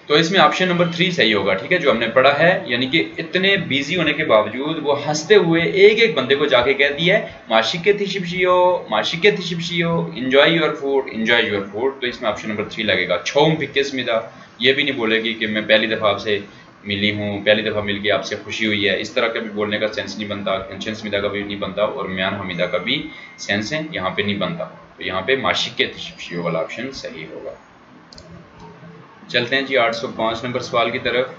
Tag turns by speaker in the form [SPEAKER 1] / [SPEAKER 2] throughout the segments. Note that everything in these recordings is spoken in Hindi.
[SPEAKER 1] तो इसमें ऑप्शन नंबर 3 सही होगा, ठीक है, जो हमने पढ़ा है। यानी कि इतने बिजी होने के बावजूद वो हंसते हुए एक एक बंदे को जाके कह दिया है माशिके थिशिपशियो, माशिके थिशिपशियो, enjoy your food, enjoy your food. तो इसमें ऑप्शन नंबर 3 लगेगा। छोम फिक्किस्मिदा, ये भी नहीं बोलेगी कि मैं पहली दफ़ा आपसे मिली हूँ, पहली दफ़ा मिल के आपसे खुशी हुई है, इस तरह का भी बोलने का सेंस नहीं बनता। कंशंसमिदा का भी नहीं बनता और म्यान हमीदा का भी सेंस है यहाँ पे नहीं बनता। तो यहाँ पे माशिके थिशिपशियो वाला ऑप्शन सही होगा। चलते हैं जी 805 नंबर सवाल की तरफ।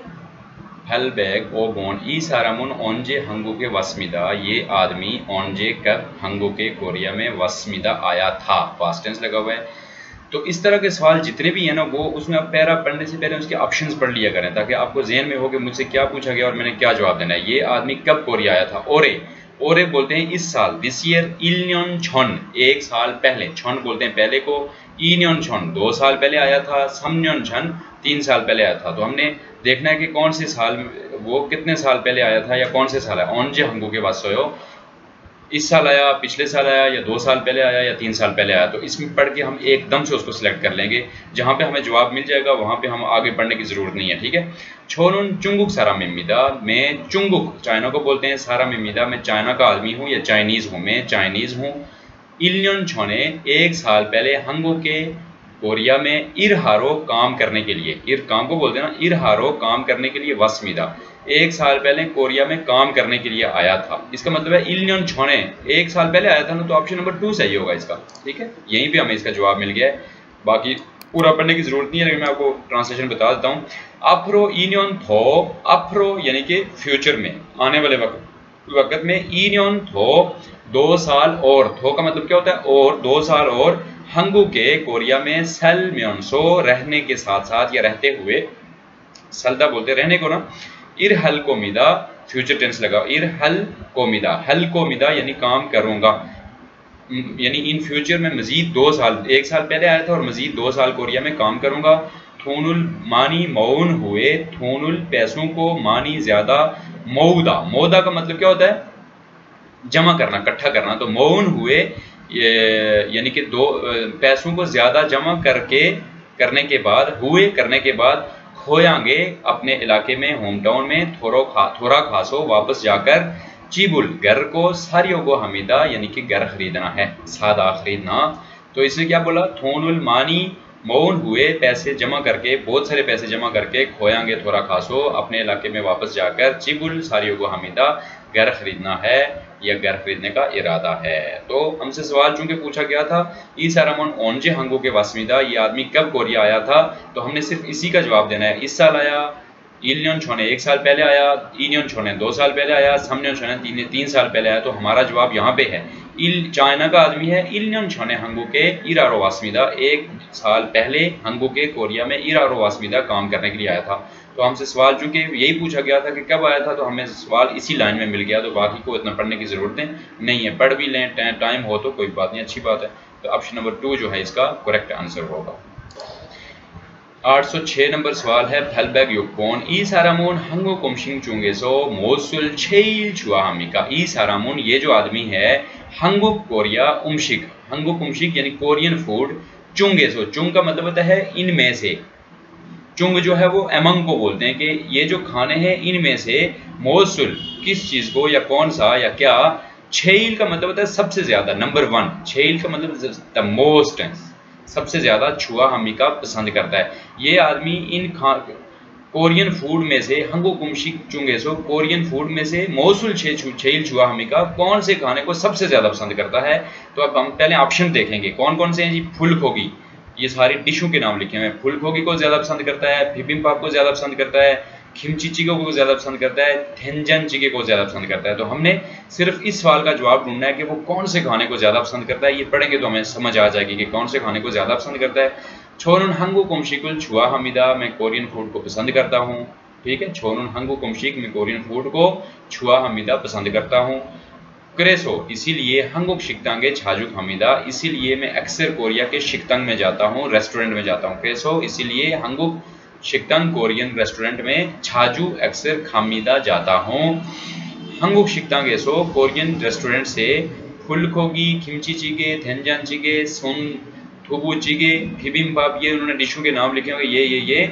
[SPEAKER 1] हेलबैग ओ बोन ई सारामुन ओंजे हंगू के वस्मिदा, ये आदमी ओंजे कब हंगू के कोरिया में वस्मिदा आया था, पास्ट टेंस लगा हुआ है। तो इस तरह के सवाल जितने भी हैं ना, वो उसमें आप पैरा पढ़ने से पहले उसके ऑप्शंस पढ़ लिया करें, ताकि आपको जहन में हो कि मुझसे क्या पूछा गया और मैंने क्या जवाब देना है। ये आदमी कब कोरिया आया था, ओरे, ओरे बोलते हैं इस साल, दिस ईयर, इल्योन छन एक साल पहले, छन बोलते हैं पहले को, इन्योन छन 2 साल पहले आया था, समन्योन छन 3 साल पहले आया था। तो हमने देखना है कि कौन से साल, वो कितने साल पहले आया था या कौन से साल है। ओंजे हंगू के बाद सोयो, इस साल आया, पिछले साल आया, या 2 साल पहले आया, या 3 साल पहले आया। तो इसमें पढ़ के हम एकदम से उसको सिलेक्ट कर लेंगे, जहाँ पे हमें जवाब मिल जाएगा वहाँ पे हम आगे पढ़ने की ज़रूरत नहीं है, ठीक है। छोनुन चुंगुक सारा मिमिदा, मैं चुंगुक चाइना को बोलते हैं, सारा मिमिदा मैं चाइना का आदमी हूँ या चाइनीज़ हूँ, मैं चाइनीज़ हूँ। इल्योन छोने 1 साल पहले हंगू के कोरिया में इरहारो काम करने के लिए, इर काम को बोलते हैं ना, इरहारो काम करने के लिए वस्मिदा 1 साल पहले कोरिया में काम करने के लिए आया था। इसका मतलब है इल्योन छोने 1 साल पहले आया था ना, तो ऑप्शन नंबर 2 सही होगा इसका, ठीक है। यहीं पे हमें इसका जवाब मिल गया है, बाकी पूरा पढ़ने की जरूरत नहीं है, लेकिन मैं आपको ट्रांसलेशन बता देता हूँ। अफ्रो इनियन थो, अफ्रो यानी कि फ्यूचर में, आने वाले वक्त में, इनियन थो 2 साल और, थो का मतलब क्या होता है और, 2 साल और, हंगू के कोरिया में सेल म्योनसो रहने के साथ साथ या रहते हुए, सलदा बोलते रहने को ना, इरहल को मिदा फ्यूचर टेंस लगा, इरहल को मिदा, हल को मिदा यानी काम करूंगा, यानी इन फ्यूचर में मजीद 2 साल, 1 साल पहले आया था और मजीद 2 साल कोरिया में काम करूंगा। थोनुल मानी मौन हुए, थोनुल पैसों को, मानी ज्यादा, मौदा, मौदा का मतलब क्या होता है जमा करना, इकट्ठा करना। तो मौन हुए यानी कि 2 पैसों को ज्यादा जमा करने के बाद, हुए करने के बाद, खोयांगे अपने इलाके में, होम टाउन में, थोड़ा खासो वापस जाकर, चीबुल घर को, सारियों को हमीदा यानी कि घर खरीदना है, सादा खरीदना। तो इसने क्या बोला, थोनुल मानी मौन हुए पैसे जमा करके, बहुत सारे पैसे जमा करके, खोयांगे थोड़ा खासो अपने इलाके में वापस जाकर, चिबुल सारियों को हमीदा घर खरीदना है या घर खरीदने का इरादा है। तो हमसे सवाल चूंकि पूछा गया था ई सारामोन ओंजे हंगू के वास्मिदा, ये आदमी कब कोरिया आया था, तो हमने सिर्फ इसी का जवाब देना है। इस साल आया, इल्योन छोने 1 साल पहले आया, इनियन छोने 2 साल पहले आया, समन्योन छोने 3 साल पहले आया। तो हमारा जवाब यहाँ पे है, चाइना का आदमी है, इल्योन छोने हंगू के इरारो वास्मिदा 1 साल पहले हंगू के कोरिया में इरारो वास्मिदा काम करने के लिए आया था। तो हमसे सवाल चूंकि यही पूछा गया था कि कब आया था, तो हमें सवाल इसी लाइन में मिल गया, तो बाकी को इतना पढ़ने की जरूरत नहीं है, पढ़ भी लें, टाइम हो तो कोई बात नहीं, अच्छी बात है। तो ऑप्शन नंबर 2 जो है इसका करेक्ट आंसर होगा। 806 नंबर सवाल है, फेलबैग युक्कोन ई सारामोन हंगो कुमशिंग चुंगेसो मोसुल छेल छुआमिका, ई सारामोन ये जो आदमी है, हंगो कोरिया उमशिक, हंगो कुमशिक यानी कोरियन फूड, चुंगेसो, चुंग का मतलब होता है इनमें से, चुंग जो है वो एमंग को बोलते हैं कि ये जो खाने हैं इनमें से, मोसुल किस चीज को या कौन सा या क्या, छेल का मतलब होता है सबसे ज्यादा, नंबर 1, छेल का मतलब द मोस्ट, सबसे ज्यादा छुआ हमी का पसंद करता है। ये आदमी इन कोरियन फूड में से, हंगो कुमशिक चुंगेसो कोरियन फूड में से, मौसुल छेल छुआ हमी का कौन से खाने को सबसे ज्यादा पसंद करता है। तो अब हम पहले ऑप्शन देखेंगे कौन कौन से हैं जी। फुलकोगी, ये सारी डिशों के नाम लिखे हुए हैं, फुलकोगी को ज्यादा पसंद करता है, बिबिम्बाप को ज्यादा पसंद करता है, खिमची चिके को ज्यादा पसंद करता है, थेंजन चिके को ज्यादा पसंद करता है। तो हमने सिर्फ इस सवाल का जवाब ढूंढना है कि वो कौन से खाने को ज्यादा पसंद करता है। ये पढ़ेंगे तो हमें समझ आ जाएगी कि कौन से खाने को ज्यादा पसंद करता है। छोनुन हंगू कुमशिकुल छुआ हमीदा, मैं कोरियन फूड को पसंद करता हूँ, ठीक है। छोनुन हंगू कुमशिक, मैं कोरियन फूड को छुआ हमीदा पसंद करता हूँ। क्रेसो, इसीलिए हंगुक शिकतांगे छाजुक हमीदा, इसीलिए मैं अक्सर कोरिया के शिकतंग में जाता हूँ, रेस्टोरेंट में जाता हूँ। क्रेसो, इसीलिए हंगुक शिकतंग कोरियन रेस्टोरेंट में, छाजू अक्सर खामीदा जाता हूँ। हंगुक शिकतांगेसो कोरियन रेस्टोरेंट से, फुलकोगी, किमची चिके, थेंजन चिके, सुन थुबू चिके, बिबिम्बाप, ये उन्होंने डिशों के नाम लिखे होंगे, ये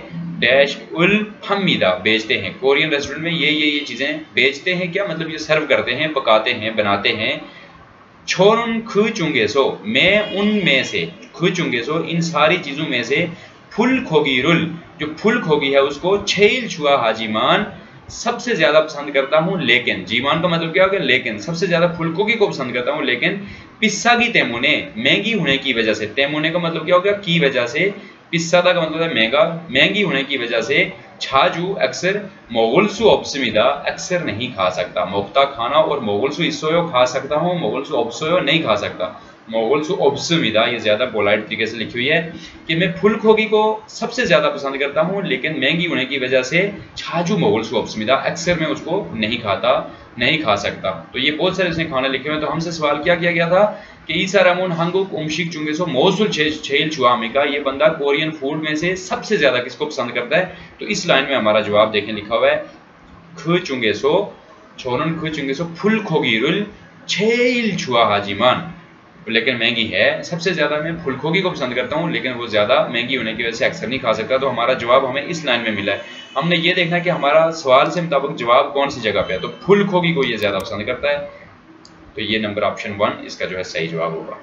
[SPEAKER 1] डैश उल फमीदा बेचते हैं। कोरियन रेस्टोरेंट में ये चीजें बेचते हैं, क्या मतलब ये सर्व करते हैं, पकाते हैं, बनाते हैं। छोरुन खु चुंगेसो मैं उनमें से, खु चुंगेसो इन सारी चीजों में से, फुल खोगी रुल जो फुल खोगी है उसको, छेल छुआ हाजीमान सबसे ज्यादा पसंद करता हूं, लेकिन जीमान का मतलब क्या हो गया, लेकिन सबसे ज्यादा फुल खोगी को पसंद करता हूं, लेकिन पिस्सागी तेमुने महंगी होने की वजह से, तेमुने का मतलब क्या हो गया, की वजह से, पिस्सादा का मतलब है महंगा, महंगी होने की वजह से, छाजू अक्सर, मोगुलसु ऑप्समिदा अक्सर नहीं खा सकता, मोख्ता खाना और मोगुलसु इसोयो खा सकता हूं, मोगुलसु ऑप्सोयो नहीं खा सकता। मोगुलसु ऑप्समिदा ये ज्यादा पोलाइट तरीके से लिखी हुई है कि मैं फुल खोगी को सबसे ज्यादा पसंद करता हूं, लेकिन महंगी होने की वजह से छाजू मोगुलसु ऑप्समिदा अक्सर मैं उसको नहीं खा सकता। तो ये बहुत सारे इसने खाने लिखे हुए। तो हमसे सवाल क्या किया गया था कि ईसा रमोन हंगुक उमशिक चुंगेसो मोसुल छेल छुआमिका, ये बंदा कोरियन फूड में से सबसे ज्यादा किसको पसंद करता है। तो इस लाइन में हमारा जवाब देखें, लिखा हुआ है खु चुंगेसो छोरन खु चुंगेसो फुल खोगीरुल छेल छुआ हाजीमान, लेकिन महंगी है, सबसे ज्यादा मैं फुल खोगी को पसंद करता हूं, लेकिन वो ज्यादा महंगी होने की वजह से अक्सर नहीं खा सकता। तो हमारा जवाब हमें इस लाइन में मिला है। हमने ये देखना है कि हमारा सवाल से मुताबिक जवाब कौन सी जगह पे है। तो फुल खोगी को ये ज्यादा पसंद करता है, तो ये नंबर ऑप्शन 1 इसका जो है सही जवाब होगा।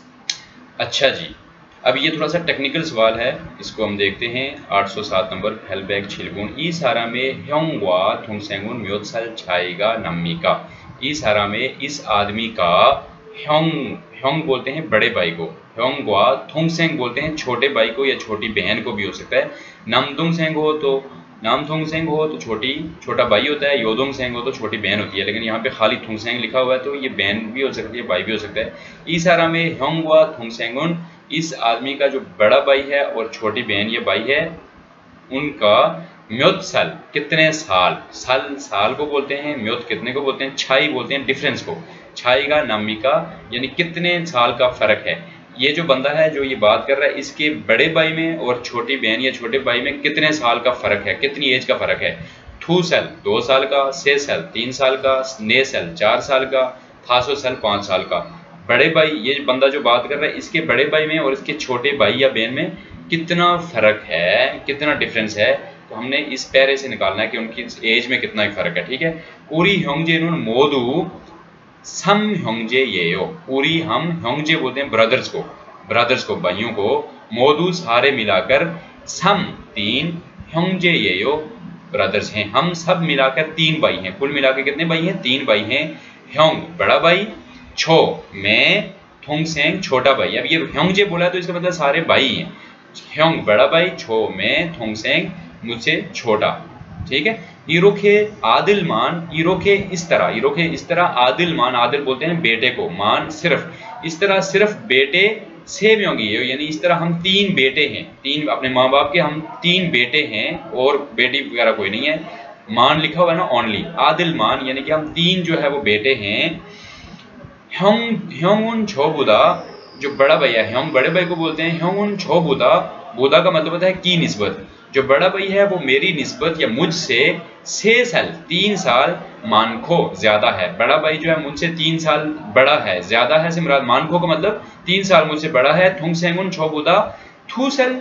[SPEAKER 1] अच्छा जी, अब ये थोड़ा सा टेक्निकल सवाल है, इसको हम देखते हैं। 807 नंबर हेलबैग छिलगुन ई सारा में ह्योंगवा थुंगसेंगुन म्योत्सल छाएगा नम्मी का, ई सारा में इस आदमी का, ह्योंग बोलते हैं बड़े भाई को, ह्योंगवा, थुंगसेंग बोलते हैं छोटे भाई को या छोटी बहन को भी हो सकता है। नामदुंगसेंग हो तो, नामथुंगसेंग हो तो छोटा भाई होता है, योदुंगसेंग हो तो छोटी बहन होती है, लेकिन यहाँ पे खाली थुंगसेंग लिखा हुआ है तो ये बहन भी हो सकती है, भाई भी हो सकता है। इस सारा में ह्योंगवा थुंगसेंगुन इस आदमी का जो बड़ा भाई है और छोटी बहन ये भाई है, उनका म्योत्सल कितने साल, साल को बोलते हैं, म्योत कितने को बोलते हैं, छाई बोलते हैं डिफरेंस को, छाई का नामी का यानी कितने साल का फर्क है। ये जो बंदा है जो ये बात कर रहा है, इसके बड़े भाई में और छोटी बहन या छोटे भाई में कितने साल का फर्क है, कितनी एज का फर्क है। थूसल 2 साल का, सेसल 3 साल का, नेसल 4 साल का, थासोसल 5 साल का। बड़े भाई, ये बंदा जो बात कर रहा है, इसके बड़े भाई में और इसके छोटे भाई या बहन में कितना फर्क है, कितना डिफरेंस है। तो हमने इस पैरे से निकालना है कि उनकी एज में कितना फर्क है। ठीक है, पूरी ह्योंगजे नुन मोदू सम ह्योंगजे येयो, पूरी हम ह्योंगजे बोलते हैं ब्रदर्स को भाइयों को, मोदू सारे मिलाकर, सम 3, ह्योंगजे येयो ब्रदर्स हैं, हम सब मिलाकर 3 भाई हैं। कुल मिलाकर कितने भाई हैं, 3 भाई हैं। ह्योंग बड़ा भाई, छो मैं, थुंगसेंग छोटा भाई। अब ये ह्योंगजे बोला है तो इसका मतलब सारे भाई हैं। ह्योंग बड़ा भाई, छो मैं, थुंगसेंग मुझसे छोटा। ठीक है, इरोखे आदिल मान, इरोखे इस तरह, आदिल मान, आदिल बोलते हैं बेटे को, मान सिर्फ, इस तरह सिर्फ बेटे से म्योंगी, यानी इस तरह हम 3 बेटे हैं, 3 अपने माँ बाप के हम 3 बेटे हैं और बेटी वगैरह कोई नहीं है। मान लिखा हुआ है ना ओनली, आदिल मान यानी कि हम 3 जो है वो बेटे हैं। ह्योंगुन छोबुदा जो बड़ा भैया, ह्योंग बड़े भाई को बोलते हैं, ह्योंगुन छोबुदा, बुदा का मतलब होता है की निस्बत, जो बड़ा भाई है वो मेरी निस्बत या मुझसे 6 साल 3 साल मानखो ज्यादा है। बड़ा भाई जो है मुझसे 3 साल बड़ा है, ज्यादा है से मुराद मानखो का मतलब 3 साल मुझसे बड़ा है। थुंगसेंगुन छोबुदा थूसल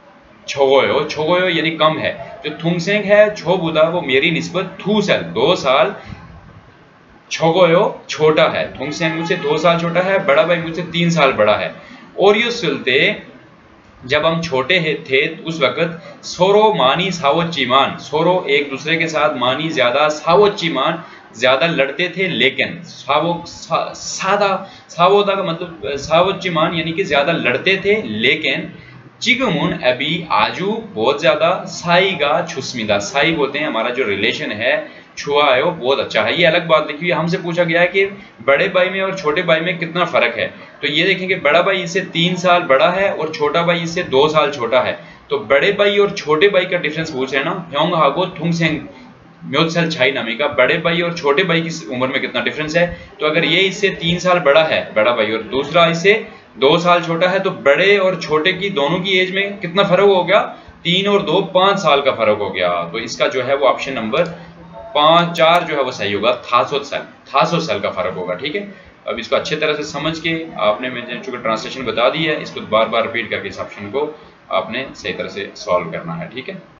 [SPEAKER 1] छोगोयो यानी कम है। जो थुंगसेंग है छोबुदा वो मेरी निस्बत थूसल 2 साल, छोगोयो छोटा है, थुंगसेंग मुझसे 2 साल छोटा है, बड़ा भाई मुझसे 3 साल बड़ा है। और ये सुलते जब हम छोटे थे उस वक्त सोरो मानी सावोच्चीमान, सोरो एक दूसरे के साथ, मानी ज्यादा, सावोच्चीमान ज्यादा लड़ते थे, लेकिन सावोदा का मतलब सावोच्चीमान यानी कि ज्यादा लड़ते थे, लेकिन चिगमुन अभी आजू बहुत ज्यादा, साईगा छुस्मिदा, साई बोलते हैं हमारा जो रिलेशन है, छुआ है वो बहुत अच्छा है। ये अलग बात लिखी हुई है। हमसे पूछा गया है कि बड़े भाई में और छोटे भाई में कितना फर्क है। तो ये देखेंगे बड़ा भाई इससे 3 साल बड़ा है और छोटा भाई इससे 2 साल छोटा है। तो बड़े भाई और छोटे भाई का डिफरेंस पूछ रहे हैं ना, ह्योंग हागो थुंगसेंग म्योत्सल छाई नामी का, बड़े भाई और छोटे भाई की उम्र में कितना डिफरेंस है। तो अगर ये इससे 3 साल बड़ा है बड़ा भाई और दूसरा इससे 2 साल छोटा है, तो बड़े और छोटे की दोनों की एज में कितना फर्क हो गया, 3 और 2 5 साल का फर्क हो गया। तो इसका जो है वो ऑप्शन नंबर 4 जो है वो सही होगा, 300 साल का फर्क होगा। ठीक है, अब इसको अच्छे तरह से समझ के आपने, मैंने चूंकि ट्रांसलेशन बता दी है, इसको बार बार रिपीट करके इस ऑप्शन को आपने सही तरह से सॉल्व करना है। ठीक है।